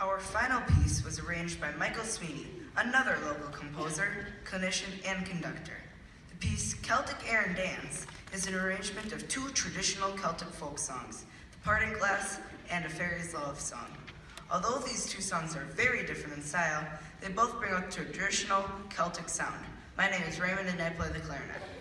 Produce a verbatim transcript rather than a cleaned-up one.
Our final piece was arranged by Michael Sweeney, another local composer, clinician, and conductor. The piece, Celtic Air and Dance, is an arrangement of two traditional Celtic folk songs, The Parting Glass and A Fairy's Love Song. Although these two songs are very different in style, they both bring out traditional Celtic sound. My name is Raymond and I play the clarinet.